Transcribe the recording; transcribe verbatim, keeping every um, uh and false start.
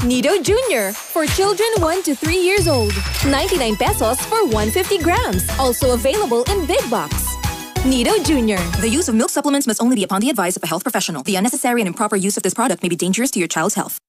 Nido Junior for children one to three years old. ninety-nine pesos for one hundred fifty grams. Also available in big box. Nido Junior The use of milk supplements must only be upon the advice of a health professional. The unnecessary and improper use of this product may be dangerous to your child's health.